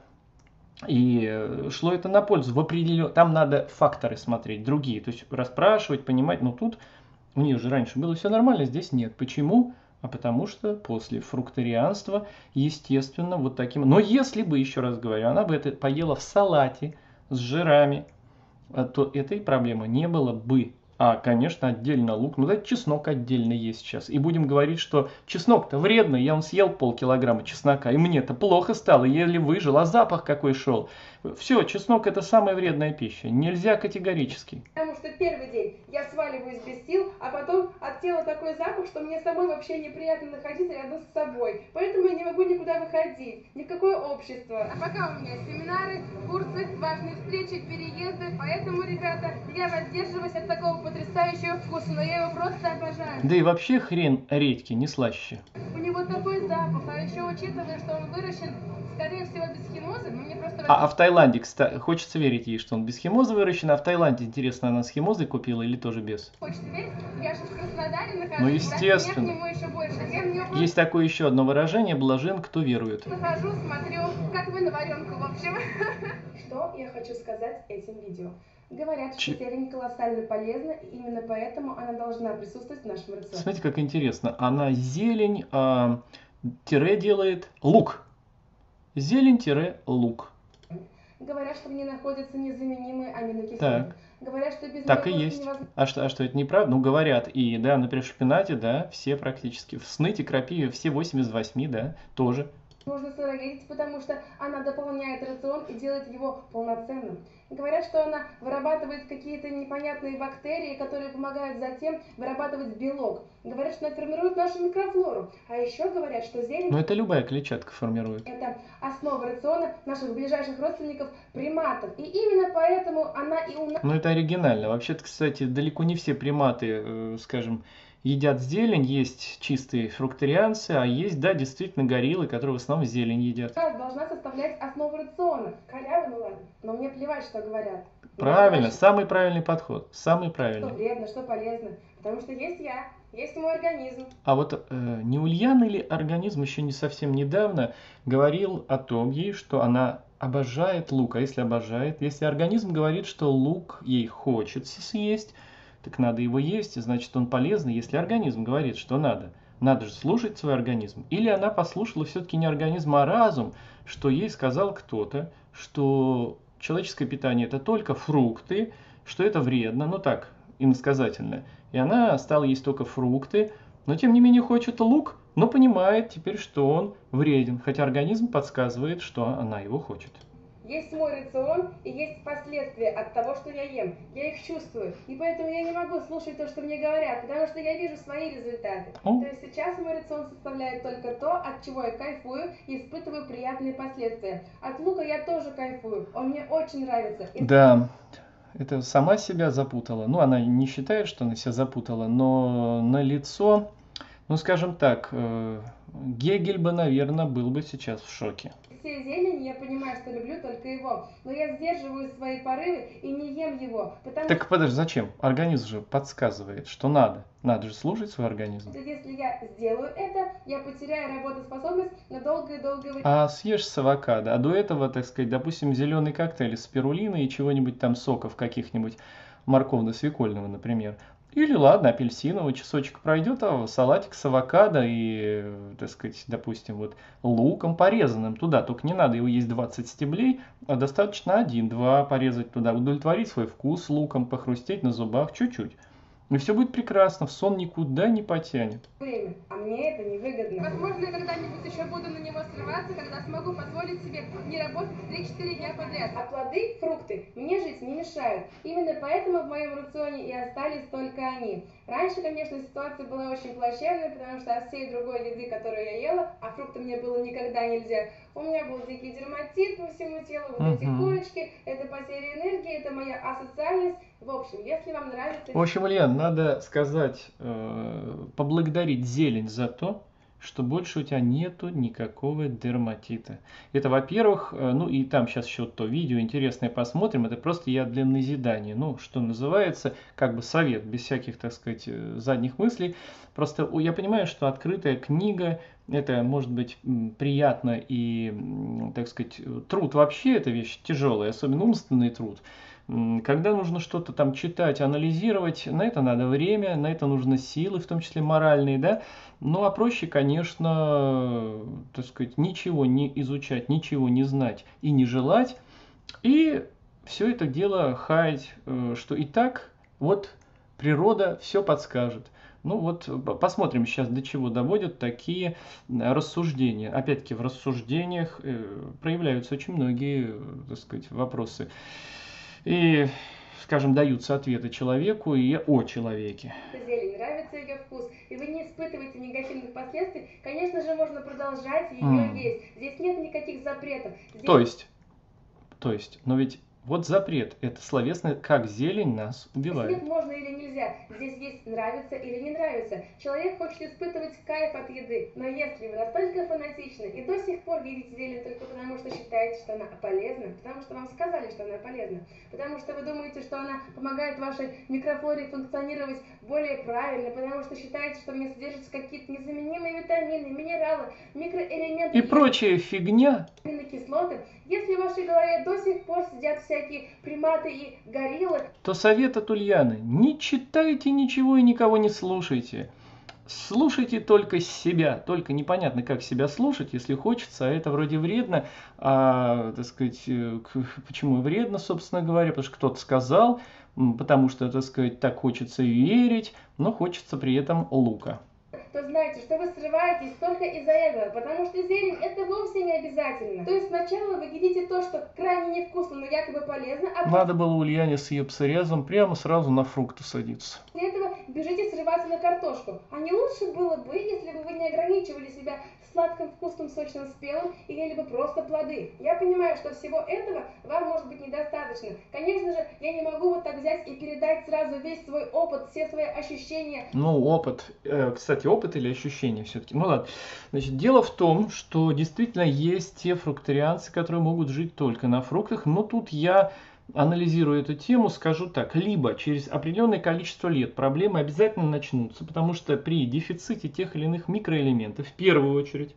и шло это на пользу. В определен... Там надо факторы смотреть, другие, то есть расспрашивать, понимать, но тут у нее же раньше было все нормально, здесь нет. Почему? А потому что после фрукторианства, естественно, вот таким... Но если бы, еще раз говорю, она бы это поела в салате с жирами, то этой проблемы не было бы. А, конечно, отдельно лук. Ну, да, чеснок отдельно есть сейчас. И будем говорить, что чеснок-то вредный. Я он съел полкилограмма чеснока, и мне-то плохо стало, еле выжил. А запах какой шел. Все, чеснок это самая вредная пища. Нельзя категорически. Потому что первый день я сваливаюсь без сил, а потом от тела такой запах, что мне самой вообще неприятно находиться рядом с собой. Поэтому я не могу никуда выходить, ни в какое общество. А пока у меня семинары, курсы, важные встречи, переезды. Поэтому, ребята, я воздерживаюсь от такого потрясающего вкуса, но я его просто обожаю. Да и вообще хрен редьки не слаще. У него такой запах, а еще учитывая, что он выращен, скорее всего, без химозы, но мне просто... А, а в Таиланде, кстати, хочется верить ей, что он без химозы выращен, а в Таиланде, интересно, она с химозой купила или тоже без? Хочется верить, я же в Краснодаре нахожусь, ну, естественно. да, меня к нему еще больше. Я в него Есть такое еще одно выражение: блажен, кто верует. Захожу, смотрю, как вы на варенку, в общем. Что я хочу сказать этим видео? Говорят, что Ч- зелень колоссально полезна, и именно поэтому она должна присутствовать в нашем рационе. Смотрите, как интересно. Она зелень а, тире делает лук. Зелень-лук. Говорят, что в ней находятся незаменимые аминокислоты. Так. Говорят, что без Так и нее есть. невозможно. А что, а что, это неправда? Ну, говорят. И, да, например, в шпинате, да, все практически. В сныте, крапиве, все восемь из восьми, да, тоже. Можно сыроедить, потому что она дополняет рацион и делает его полноценным. Говорят, что она вырабатывает какие-то непонятные бактерии, которые помогают затем вырабатывать белок. Говорят, что она формирует нашу микрофлору. А еще говорят, что зелень Но это любая клетчатка формирует. это основа рациона наших ближайших родственников приматов. И именно поэтому она и у нас. Ну, это оригинально. Вообще-то, кстати, далеко не все приматы, э, скажем, едят зелень. Есть чистые фрукторианцы, а есть, да, действительно гориллы, которые в основном зелень едят. Должна составлять основу рациона. Халявы, ну ладно. Но мне плевать, что говорят. Мне Правильно, плевать, самый правильный подход. Самый что правильный. вредно, что полезно. Потому что есть я, есть мой организм. А вот э, не Ульяна ли организм еще не совсем недавно говорил о том ей, что она обожает лук. А если обожает, если организм говорит, что лук ей хочется съесть, так надо его есть, и значит он полезный, если организм говорит, что надо. Надо же слушать свой организм. Или она послушала все-таки не организм, а разум, что ей сказал кто-то, что человеческое питание это только фрукты, что это вредно, ну так, иносказательно. И она стала есть только фрукты, но тем не менее хочет лук, но понимает теперь, что он вреден, хотя организм подсказывает, что она его хочет. Есть мой рацион и есть последствия от того, что я ем. Я их чувствую. И поэтому я не могу слушать то, что мне говорят, потому что я вижу свои результаты. О. То есть сейчас мой рацион составляет только то, от чего я кайфую и испытываю приятные последствия. От лука я тоже кайфую. Он мне очень нравится. И Да, это сама себя запутала. Ну, она не считает, что она себя запутала, но на лицо, ну, скажем так, э, Гегель бы, наверное, был бы сейчас в шоке. всей зелени я понимаю, что люблю только его. Но я сдерживаю свои порывы и не ем его. Потому Так подожди, зачем? Организм же подсказывает, что надо. Надо же слушать свой организм. что если я сделаю это, я потеряю работоспособность на долгое-долгое время. А съешь с авокадо, а до этого, так сказать, допустим, зеленый коктейль с спирулиной и чего-нибудь там соков каких-нибудь морковно-свекольного, например. Или, ладно, апельсиновый часочек пройдет, а салатик с авокадо и, так сказать, допустим, вот луком порезанным туда. Только не надо его есть двадцать стеблей, а достаточно один-два порезать туда, удовлетворить свой вкус луком, похрустеть на зубах чуть-чуть. И все будет прекрасно, в сон никуда не потянет. время, а мне это невыгодно. Возможно, я когда-нибудь еще буду на него срываться, когда смогу позволить себе не работать три-четыре дня подряд. А плоды, фрукты мне жить не мешают. Именно поэтому в моем рационе и остались только они. Раньше, конечно, ситуация была очень плачевной, потому что от всей другой еды, которую я ела, а фрукты мне было никогда нельзя, у меня был дикий дерматит по всему телу, вот эти Мгм. корочки, это потеря энергии, это моя асоциальность. В общем, если вам нравится... В общем, Илья, надо сказать, э, поблагодарить зелень за то, что больше у тебя нету никакого дерматита. Это, во-первых, э, ну и там сейчас еще то видео интересное посмотрим, это просто я для назидания, ну, что называется, как бы совет, без всяких, так сказать, э, задних мыслей. Просто о, я понимаю, что открытая книга, это может быть м, приятно и, м, так сказать, труд вообще, это вещь тяжелая, особенно умственный труд. М, Когда нужно что-то там читать, анализировать, на это надо время, на это нужны силы, в том числе моральные, да. Ну а проще, конечно, так сказать, ничего не изучать, ничего не знать и не желать, и все это дело хаять, э, что и так вот природа все подскажет. Ну вот п- посмотрим сейчас, до чего доводят такие э, рассуждения. Опять-таки в рассуждениях э, проявляются очень многие, э, так сказать, вопросы. И, скажем, даются ответы человеку и о человеке. Зелень, нравится ее вкус, и вы не испытываете негативных последствий, конечно же, можно продолжать ее М. есть. Здесь нет никаких запретов. Здесь То есть, то есть, но ведь Вот запрет. Это словесное, как зелень нас убивает. Нет, можно или нельзя. Здесь есть нравится или не нравится. Человек хочет испытывать кайф от еды. Но если вы настолько фанатичны и до сих пор едите зелень только потому, что считаете, что она полезна, потому что вам сказали, что она полезна, потому что вы думаете, что она помогает вашей микрофлоре функционировать более правильно, потому что считаете, что в ней содержатся какие-то незаменимые витамины, минералы, микроэлементы И прочая фигня. кислоты, если в вашей голове до сих пор сидят всякие приматы и гориллы, То совет от Ульяны: не читайте ничего и никого не слушайте. Слушайте только себя, только непонятно, как себя слушать, если хочется, а это вроде вредно, а, так сказать, почему вредно, собственно говоря, потому что кто-то сказал, потому что, так сказать, так хочется верить, но хочется при этом лука. То знаете, что вы срываетесь только из-за этого, потому что зелень это вовсе не обязательно. То есть сначала вы едите то, что крайне невкусно, но якобы полезно, а Надо было Ульяне с ее псориазом прямо сразу на фрукты садиться. после этого бежите срываться на картошку. А не лучше было бы, если бы вы не ограничивали себя сладким, вкусным, сочным, спелым и ели бы просто плоды. Я понимаю, что всего этого вам может быть недостаточно. Конечно же, я не могу вот так взять и передать сразу весь свой опыт, все свои ощущения. Ну, опыт. Кстати, опыт или ощущения все-таки? Ну ладно. Значит, дело в том, что действительно есть те фрукторианцы, которые могут жить только на фруктах, но тут я, анализируя эту тему, скажу так: либо через определенное количество лет проблемы обязательно начнутся, потому что при дефиците тех или иных микроэлементов, в первую очередь,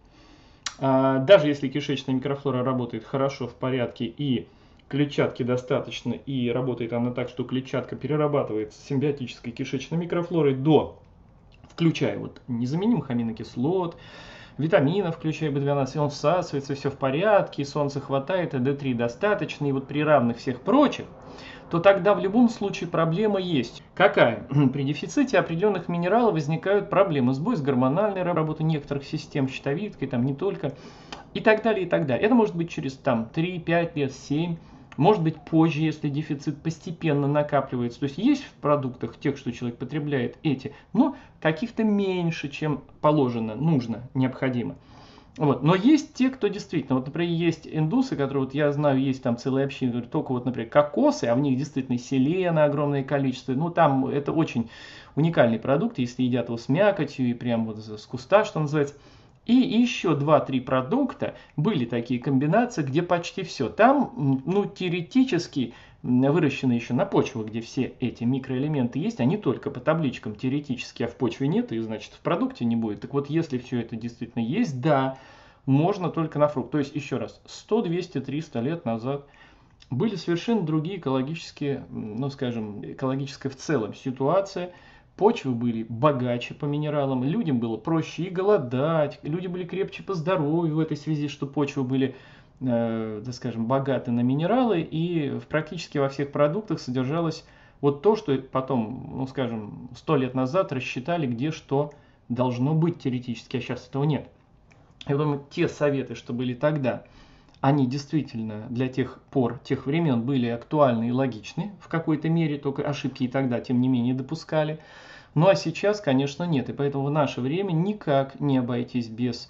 даже если кишечная микрофлора работает хорошо, в порядке, и клетчатки достаточно, и работает она так, что клетчатка перерабатывается симбиотической кишечной микрофлорой до, включая вот незаменимых аминокислот, витаминов, включая би двенадцать, он всасывается, все в порядке, солнца хватает, и дэ три достаточно, и вот при равных всех прочих, то тогда в любом случае проблема есть. Какая? При дефиците определенных минералов возникают проблемы. Сбой с гормональной работой некоторых систем, щитовидкой, там не только, и так далее, и так далее. Это может быть через там три-пять лет, семь. Может быть позже, если дефицит постепенно накапливается. То есть есть в продуктах, тех, что человек потребляет, эти, но каких-то меньше, чем положено, нужно, необходимо. Вот. Но есть те, кто действительно, вот, например, есть индусы, которые, вот я знаю, есть там целые общины, которые только вот, например, кокосы, а в них действительно селена огромное количество. Ну, там это очень уникальный продукт, если едят его с мякотью и прям вот с куста, что называется. И еще два-три продукта были такие комбинации, где почти все. Там, ну, теоретически выращены еще на почвах, где все эти микроэлементы есть, а не только по табличкам теоретически, а в почве нет, и значит в продукте не будет. Так вот, если все это действительно есть, да, можно только на фрукт. То есть, еще раз, сто, двести, триста лет назад были совершенно другие экологические, ну, скажем, экологическая в целом ситуация. Почвы были богаче по минералам, людям было проще и голодать, люди были крепче по здоровью в этой связи, что почвы были, э, так скажем, богаты на минералы, и практически во всех продуктах содержалось вот то, что потом, ну, скажем, сто лет назад рассчитали, где что должно быть теоретически, а сейчас этого нет. Я думаю, те советы, что были тогда, они действительно для тех пор, тех времен были актуальны и логичны в какой-то мере, только ошибки и тогда, тем не менее, допускали. Ну а сейчас, конечно, нет. И поэтому в наше время никак не обойтись без,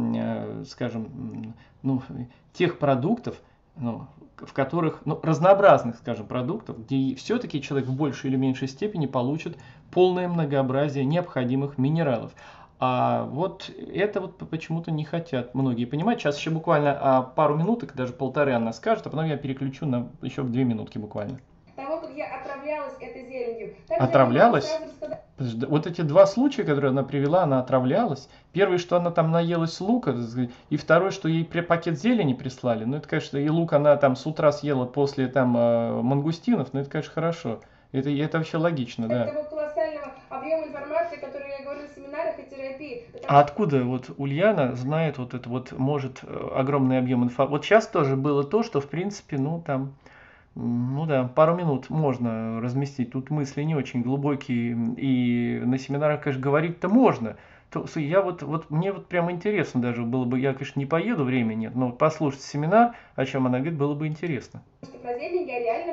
скажем, ну, тех продуктов, ну, в которых, ну, разнообразных, скажем, продуктов, где все-таки человек в большей или меньшей степени получит полное многообразие необходимых минералов. А вот это вот почему-то не хотят многие понимать. Сейчас еще буквально пару минуток, даже полторы она скажет, а потом я переключу на еще в две минутки буквально. Того, как я отравлялась этой зеленью. Также отравлялась? Вот эти два случая, которые она привела, она отравлялась. Первый, что она там наелась лука, и второй, что ей пакет зелени прислали. Ну, это, конечно, и лук она там с утра съела после там мангустинов, но это, конечно, хорошо. Это, это вообще логично, да. Того колоссального объема информации, который я говорю в семинарах и терапии. А откуда вот Ульяна знает вот это вот, может, огромный объем информации? Вот сейчас тоже было то, что, в принципе, ну, там, ну да, пару минут можно разместить. Тут мысли не очень глубокие, и на семинарах, конечно, говорить-то можно. То, я вот, вот, мне вот прямо интересно даже было бы, я, конечно, не поеду, времени нет, но послушать семинар, о чем она говорит, было бы интересно. Что про зелень я реально могу говорить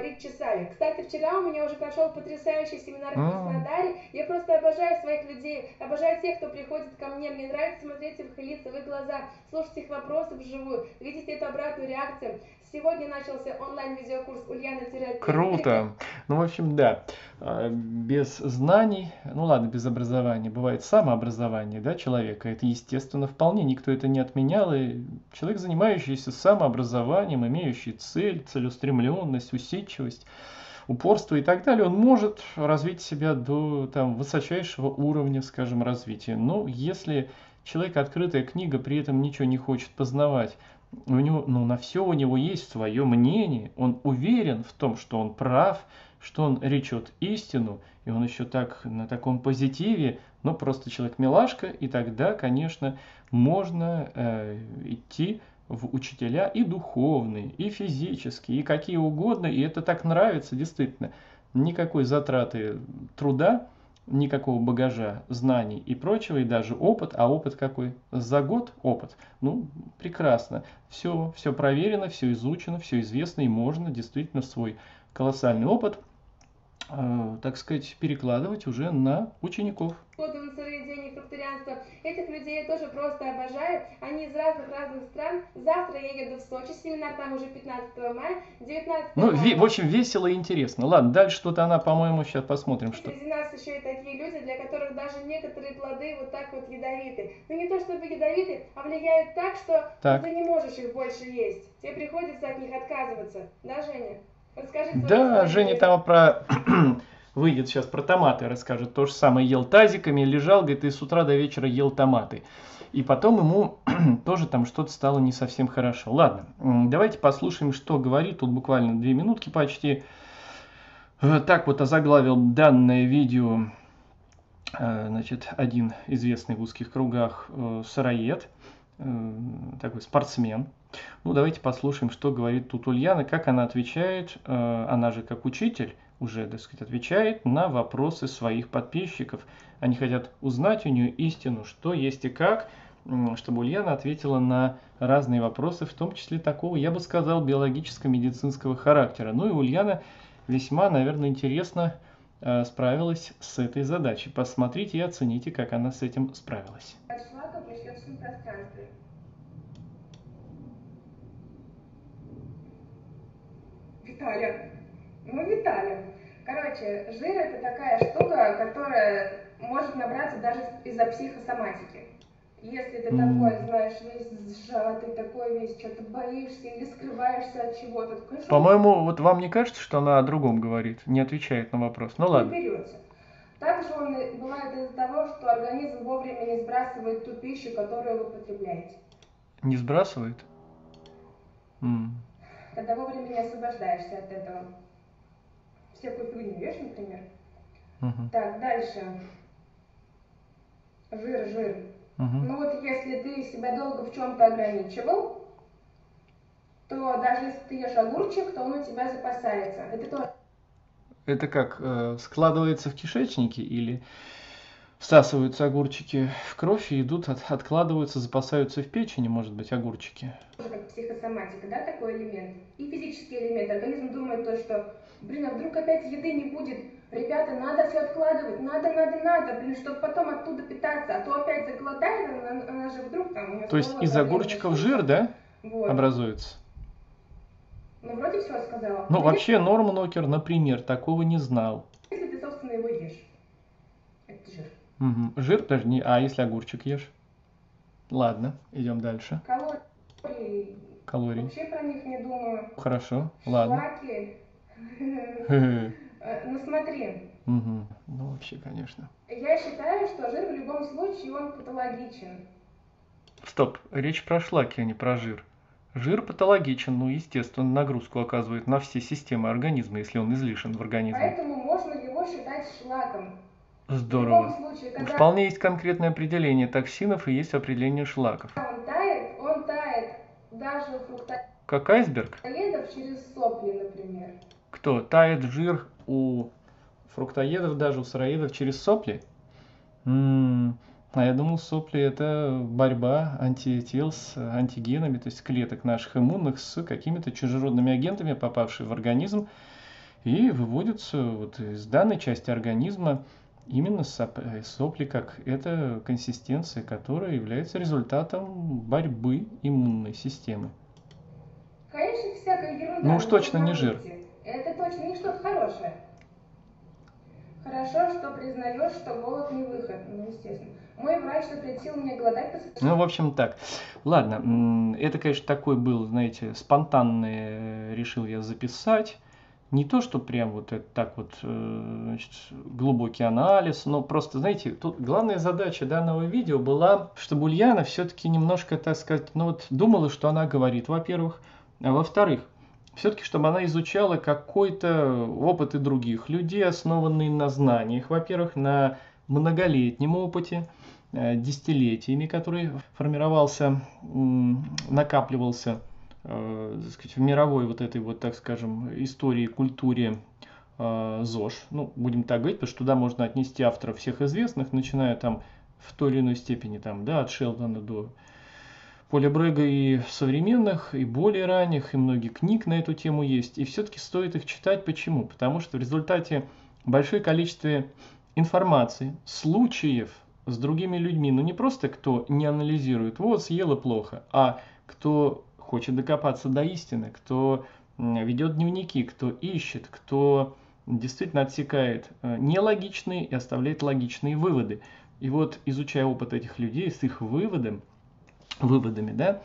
говорить часами. Кстати, вчера у меня уже прошел потрясающий семинар в М. Краснодаре. Я просто обожаю своих людей, обожаю тех, кто приходит ко мне. Мне нравится смотреть в их лица, в их глаза, слушать их вопросы вживую, видеть эту обратную реакцию. Сегодня начался онлайн-видеокурс Ульяна-Электрика. Круто. Ну, в общем, да. А, Без знаний, ну ладно, без образования, бывает самообразование, да, человека. Это естественно вполне, никто это не отменял. И человек, занимающийся самообразованием, имеющий цель, целеустремленность, усидчивость, упорство и так далее, он может развить себя до там, высочайшего уровня, скажем, развития. Но если человек открытая книга, при этом ничего не хочет познавать, у него, ну, на все у него есть свое мнение, он уверен в том, что он прав, что он речет истину, и он еще так на таком позитиве, но просто человек милашка, и тогда, конечно, можно э, идти в учителя и духовные, и физические, и какие угодно, и это так нравится, действительно. Никакой затраты труда, никакого багажа знаний и прочего, и даже опыт. А опыт какой? За год опыт. Ну, прекрасно. Все, все проверено, все изучено, все известно, и можно действительно свой колоссальный опыт, э, так сказать, перекладывать уже на учеников. Годы на сыроедение и фрукторианство. Этих людей я тоже просто обожаю. Они из разных-разных стран. Завтра я еду в Сочи, семинар там уже пятнадцатого мая, девятнадцатого Ну, мая. ви- в общем, весело и интересно. Ладно, дальше что-то она, по-моему, сейчас посмотрим, что. Среди нас еще и такие люди, для которых даже некоторые плоды вот так вот ядовиты. Ну не то чтобы ядовиты, а влияют так, что Так. ты не можешь их больше есть. Тебе приходится от них отказываться. Да, Женя? Расскажи свои Да, истории. Женя там про... выйдет сейчас про томаты, расскажет. То же самое, ел тазиками, лежал, говорит, и с утра до вечера ел томаты. И потом ему тоже там что-то стало не совсем хорошо. Ладно, м, давайте послушаем, что говорит. Тут буквально две минутки почти. Э, Так вот озаглавил данное видео, э, значит, один известный в узких кругах э, сыроед, э, такой спортсмен. Ну, давайте послушаем, что говорит тут Ульяна, как она отвечает, э, она же как учитель уже, так сказать, отвечает на вопросы своих подписчиков. Они хотят узнать у нее истину, что есть и как, м, чтобы Ульяна ответила на разные вопросы, в том числе такого, я бы сказал, биологическо-медицинского характера. Ну и Ульяна весьма, наверное, интересно э, справилась с этой задачей. Посмотрите и оцените, как она с этим справилась. От шлака в межсердечном пространстве. Виталя. Ну, Виталя. Короче, жир это такая штука, которая может набраться даже из-за психосоматики. Если ты М. такой, знаешь, весь сжатый, такой весь, что-то боишься или скрываешься от чего-то, то, конечно, По-моему, вот вам не кажется, что она о другом говорит, не отвечает на вопрос? Ну не ладно. берется. Также он и бывает из-за того, что организм вовремя не сбрасывает ту пищу, которую вы потребляете. Не сбрасывает? М. Когда вовремя не освобождаешься от этого. Всякую фигню ешь, например. Мгм. Так, дальше. Жир, жир. Мгм. Ну вот если ты себя долго в чем-то ограничивал, то даже если ты ешь огурчик, то он у тебя запасается. Это тоже Это как, э, складывается в кишечнике или всасываются огурчики в кровь и идут, от- откладываются, запасаются в печени, может быть, огурчики? как психосоматика, да, такой элемент. И физический элемент. Организм думает то, что, блин, а вдруг опять еды не будет? Ребята, надо все откладывать, надо, надо, надо, блин, чтобы потом оттуда питаться. А то опять заголодает, она, она же вдруг там... у неё То есть снова из проблемы огурчиков начнутся. жир, да, Вот. образуется? Ну, вроде все сказала. Ну, Ну, вообще, Норм Нокер, например, такого не знал. Если ты, собственно, его ешь. Это жир. Мгм. Жир, даже не... А если огурчик ешь? Ладно, идем дальше. Калории. Калорий. Вообще про них не думаю. Хорошо, ладно. Шлаки. Хе-хе. Э, Ну смотри, Мгм. Ну, вообще, конечно. я считаю, что жир в любом случае он патологичен. Стоп, речь про шлаки, а не про жир. Жир патологичен, ну, естественно, нагрузку оказывает на все системы организма, если он излишен в организме. Поэтому можно его считать шлаком. В любом Здорово. случае, когда Вполне есть конкретное определение токсинов и есть определение шлаков. он тает, он тает даже у Как айсберг? фруктоедов через сопли, например. Кто? Тает жир у фруктоедов, даже у сыроедов через сопли? М, А я думал, сопли это борьба антител с антигенами, то есть клеток наших иммунных с какими-то чужеродными агентами, попавшими в организм и выводятся вот из данной части организма именно сопли, как это консистенция, которая является результатом борьбы иммунной системы. Конечно, всякая ерунда. Ну уж точно не жир. Это точно не что-то хорошее. Хорошо, что признаешь, что голод не выход. Ну, естественно. Мой врач запретил мне голодать. По... Ну, в общем, так. Ладно, это, конечно, такой был, знаете, спонтанный, решил я записать. Не то, что прям вот это так вот, значит, глубокий анализ, но просто, знаете, тут главная задача данного видео была, чтобы Ульяна все-таки немножко, так сказать, ну вот думала, что она говорит, во-первых, а во-вторых, все-таки, чтобы она изучала какой-то опыт и других людей, основанный на знаниях, во-первых, на многолетнем опыте, десятилетиями, который формировался, накапливался, так сказать, в мировой вот этой вот, так скажем, истории, культуре ЗОЖ. Ну, будем так говорить, потому что туда можно отнести авторов всех известных, начиная там в той или иной степени, там, да, от Шелдона до Поля Брэга и современных, и более ранних, и многие книг на эту тему есть. И все-таки стоит их читать. Почему? Потому что в результате большое количество информации, случаев с другими людьми, ну не просто кто не анализирует, вот съела плохо, а кто хочет докопаться до истины, кто ведет дневники, кто ищет, кто действительно отсекает нелогичные и оставляет логичные выводы. И вот, изучая опыт этих людей с их выводом, выводами, да,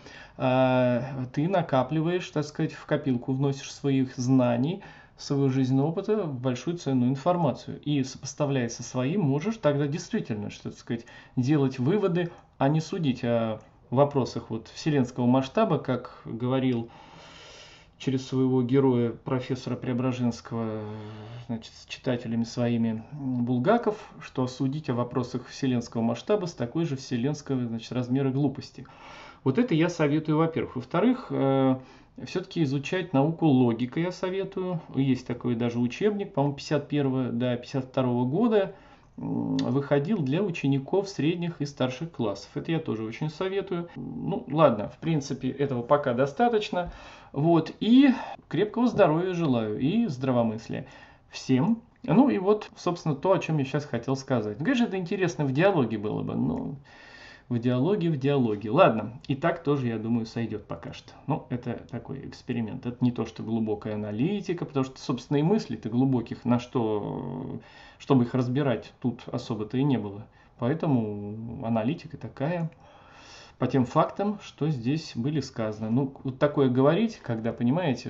ты накапливаешь, так сказать, в копилку вносишь своих знаний, своего жизненного опыта в большую ценную информацию. И сопоставляя со своим, можешь тогда действительно, что, так сказать, делать выводы, а не судить о вопросах вот вселенского масштаба, как говорил через своего героя, профессора Преображенского, значит, с читателями своими Булгаков, что судить о вопросах вселенского масштаба с такой же вселенского, значит, размера глупости. Вот это я советую, во-первых. Во-вторых, э, все-таки изучать науку логика я советую. Есть такой даже учебник, по-моему, пятьдесят первого до пятьдесят второго года выходил для учеников средних и старших классов. Это я тоже очень советую. Ну, ладно, в принципе, этого пока достаточно. Вот, и крепкого здоровья желаю, и здравомыслия всем. Ну, и вот, собственно, то, о чем я сейчас хотел сказать. Ну, конечно, это интересно в диалоге было бы, но в диалоге, в диалоге. Ладно, и так тоже, я думаю, сойдет пока что. Ну, это такой эксперимент. Это не то, что глубокая аналитика, потому что, собственно, и мыслей-то глубоких, на что, чтобы их разбирать, тут особо-то и не было. Поэтому аналитика такая, по тем фактам, что здесь были сказаны. Ну, вот такое говорить, когда понимаете,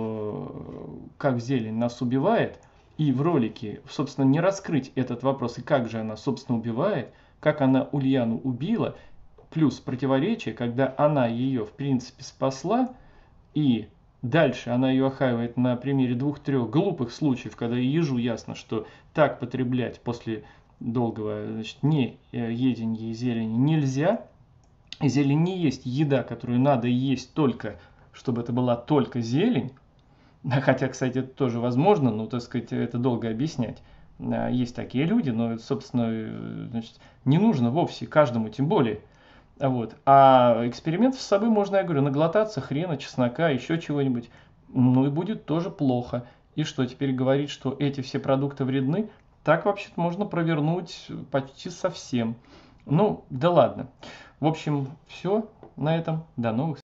что как зелень нас убивает, и в ролике, собственно, не раскрыть этот вопрос, и как же она, собственно, убивает, как она Ульяну убила, плюс противоречие, когда она ее, в принципе, спасла, и дальше она ее охаивает на примере двух-трех глупых случаев, когда ежу ясно, что так потреблять после долгого, значит, не еденья зелени нельзя. Зелень не есть еда, которую надо есть только, чтобы это была только зелень. Хотя, кстати, это тоже возможно, но, так сказать, это долго объяснять. Есть такие люди, но, собственно, значит, не нужно вовсе каждому, тем более. Вот. А экспериментов с собой можно, я говорю, наглотаться хрена, чеснока, еще чего-нибудь. Ну и будет тоже плохо. И что, теперь говорить, что эти все продукты вредны? Так вообще-то можно провернуть почти совсем. Ну, да ладно. В общем, все на этом. До новых встреч.